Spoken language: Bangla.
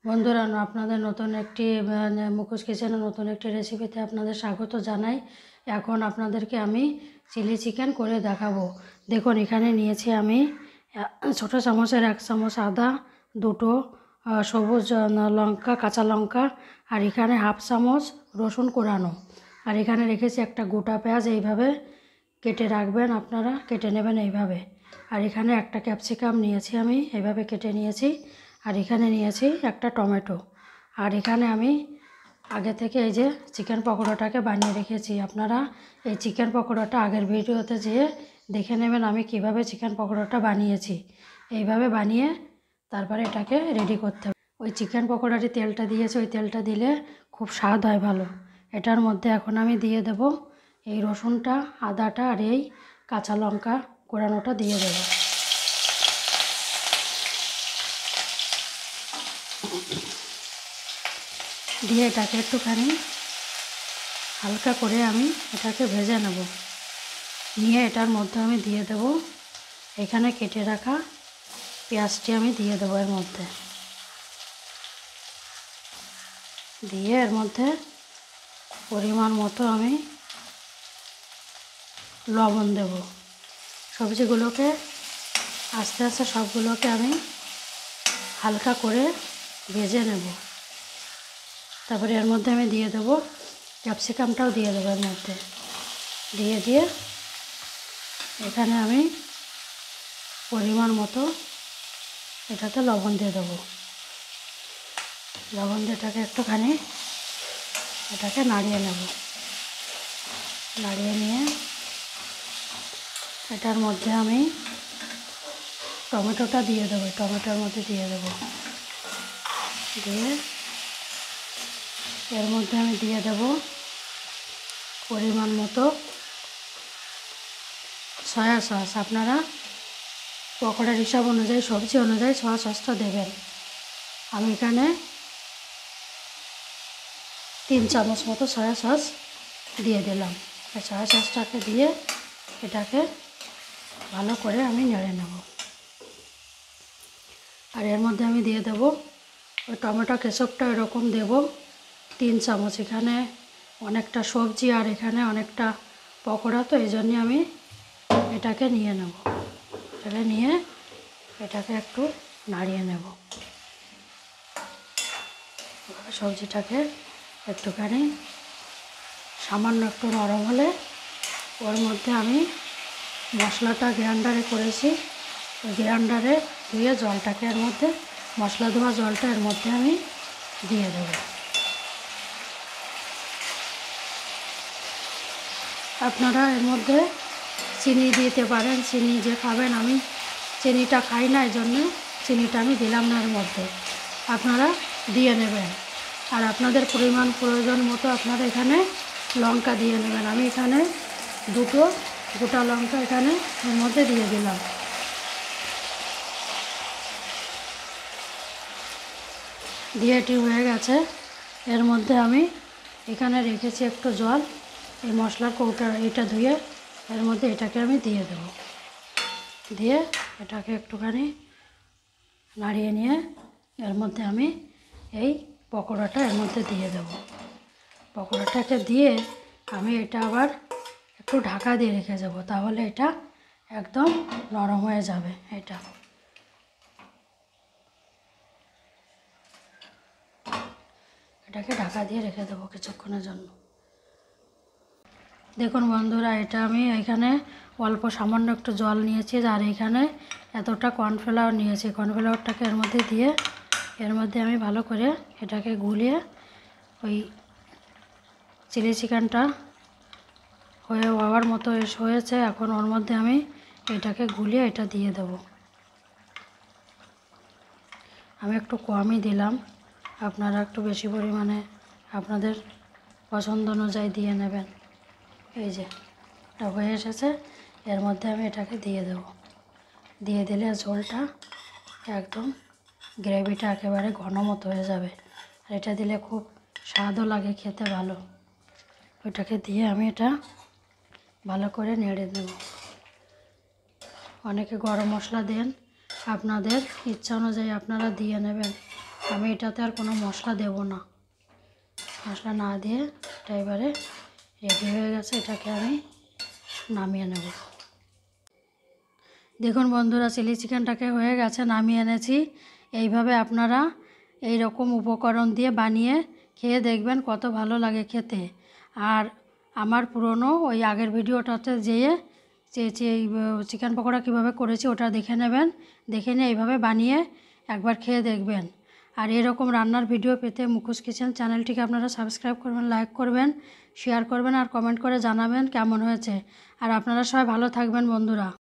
বন্ধুরা, আপনাদের নতুন একটি মুখোশ কিচেনের নতুন একটি রেসিপিতে আপনাদের স্বাগত জানাই। এখন আপনাদেরকে আমি চিলি চিকেন করে দেখাবো। দেখুন, এখানে নিয়েছি আমি ছোটো চামচের 1 চামচ আদা, দুটো সবুজ লঙ্কা, কাঁচা লঙ্কা, আর এখানে 1/2 চামচ রসুন কোরানো, আর এখানে রেখেছি একটা গোটা পেঁয়াজ। এইভাবে কেটে রাখবেন, আপনারা কেটে নেবেন এইভাবে। আর এখানে একটা ক্যাপসিকাম নিয়েছি, আমি এইভাবে কেটে নিয়েছি। আর এখানে নিয়েছি একটা টমেটো। আর এখানে আমি আগে থেকে এই যে চিকেন পকোড়াটাকে বানিয়ে রেখেছি। আপনারা এই চিকেন পকোড়াটা আগের ভিডিওতে যেয়ে দেখে নেবেন আমি কিভাবে চিকেন পকোড়াটা বানিয়েছি। এইভাবে বানিয়ে তারপরে এটাকে রেডি করতে হবে। ওই চিকেন পকোড়াটি তেলটা দিয়েছি, ওই তেলটা দিলে খুব স্বাদ হয় ভালো। এটার মধ্যে এখন আমি দিয়ে দেব এই রসুনটা, আদাটা, আর এই কাঁচা লঙ্কা কোরানোটা দিয়ে দেব। দিয়ে এটাকে একটুখানি হালকা করে আমি এটাকে ভেজে নেব। নিয়ে এটার মধ্যে আমি দিয়ে দেব এখানে কেটে রাখা পেঁয়াজটি আমি দিয়ে দেবো এর মধ্যে। দিয়ে এর মধ্যে পরিমাণ মতো আমি লবণ দেব। সবজিগুলোকে আস্তে আস্তে সবগুলোকে আমি হালকা করে ভেজে নেব। তারপরে এর মধ্যে আমি দিয়ে দেবো ক্যাপসিকামটাও দিয়ে দেবো এর মধ্যে। দিয়ে এখানে আমি পরিমাণ মতো এটাতে লবণ দিয়ে দেবো। লবণ দিয়ে এটাকে একটুখানি এটাকে নাড়িয়ে নেব। নাড়িয়ে নিয়ে এটার মধ্যে আমি টমেটোটা দিয়ে দেবো, টমেটোর মধ্যে দিয়ে দেবো। দিয়ে এর মধ্যে আমি দিয়ে দেব পরিমাণ মতো সয়া সস। আপনারা পকোড়ার হিসাব অনুযায়ী, সবজি অনুযায়ী সয়া সসটা দেবেন। আমি এখানে 3 চামচ মতো সয়া সস দিয়ে দিলাম। সয়া সসটাকে দিয়ে এটাকে ভালো করে আমি নেড়ে নেব। আর এর মধ্যে আমি দিয়ে দেব ওই টমেটো কেচাপটা, এরকম দেব 3 চামচ। এখানে অনেকটা সবজি আর এখানে অনেকটা পকোড়া, তো এই জন্যে আমি এটাকে নিয়ে নেব। এটাকে নিয়ে এটাকে একটু নাড়িয়ে নেব। সবজিটাকে একটুখানি সামান্য একটু নরম হলে ওর মধ্যে আমি মশলাটা গ্রাইন্ডারে করেছি, ওই গ্রাইন্ডারে ধুয়ে জলটাকে এর মধ্যে, মশলা ধোয়া জলটা এর মধ্যে আমি দিয়ে দেব। আপনারা এর মধ্যে চিনি দিতে পারেন, চিনি যে খাবেন। আমি চিনিটা খাই না, এই জন্য চিনিটা আমি দিলাম না এর মধ্যে। আপনারা দিয়ে নেবেন। আর আপনাদের প্রয়োজন মতো আপনারা এখানে লঙ্কা দিয়ে নেবেন। আমি এখানে 2টো গোটা লঙ্কা এখানে এর মধ্যে দিয়ে দিলাম। দিয়ে এটি হয়ে গেছে। এর মধ্যে আমি এখানে রেখেছি একটু জল, এই মশলার কৌটা এটা ধুয়ে এর মধ্যে এটাকে আমি দিয়ে দেব। দিয়ে এটাকে একটুখানি নাড়িয়ে নিয়ে এর মধ্যে আমি এই পকোড়াটা এর মধ্যে দিয়ে দেব। পকোড়াটাকে দিয়ে আমি এটা আবার একটু ঢাকা দিয়ে রেখে যাব, তাহলে এটা একদম নরম হয়ে যাবে। এটাকে ঢাকা দিয়ে রেখে দেবো কিছুক্ষণের জন্য। দেখুন বন্ধুরা, এটা আমি এখানে অল্প সামান্য একটু জল নিয়েছি, আর এখানে এতটা কর্নফ্লাওয়ার নিয়েছি। কর্নফ্লাওয়ারটাকে এর মধ্যে দিয়ে এর মধ্যে আমি ভালো করে এটাকে গুলিয়ে, ওই চিলি চিকেনটা হওয়ার মতো হয়েছে। এখন ওর মধ্যে আমি এটাকে গুলিয়ে এটা দিয়ে দেব। আমি একটু কমই দিলাম, আপনারা একটু বেশি পরিমাণে আপনাদের পছন্দ অনুযায়ী দিয়ে নেবেন। এই যে এটা হয়ে এসেছে, এর মধ্যে আমি এটাকে দিয়ে দেব। দিয়ে দিলে ঝোলটা একদম, গ্রেভিটা একেবারে ঘন মতো হয়ে যাবে। আর এটা দিলে খুব স্বাদও লাগে, খেতে ভালো। ওইটাকে দিয়ে আমি এটা ভালো করে নেড়ে দেব। অনেকে গরম মশলা দেন, আপনাদের ইচ্ছা অনুযায়ী আপনারা দিয়ে নেবেন। আমি এটাতে আর কোনো মশলা দেব না। মশলা না দিয়ে এটা এবারে রেডি হয়ে গেছে, এটাকে আমি নামিয়ে নেব। দেখুন বন্ধুরা, চিলি চিকেনটাকে হয়ে গেছে, নামিয়ে এনেছি। এইভাবে আপনারা এই রকম উপকরণ দিয়ে বানিয়ে খেয়ে দেখবেন কত ভালো লাগে খেতে। আর আমার পুরনো ওই আগের ভিডিওটাতে যেয়ে এই চিকেন পকোড়া কীভাবে করেছি ওটা দেখে নেবেন। দেখে নিয়ে এইভাবে বানিয়ে একবার খেয়ে দেখবেন। আর এরকম রান্নার ভিডিও পেতে মুখোশ কিচেন চ্যানেলটিকে আপনারা সাবস্ক্রাইব করবেন, লাইক করবেন, শেয়ার করবেন আর কমেন্ট করে জানাবেন কেমন হয়েছে। আর আপনারা সবাই ভালো থাকবেন বন্ধুরা।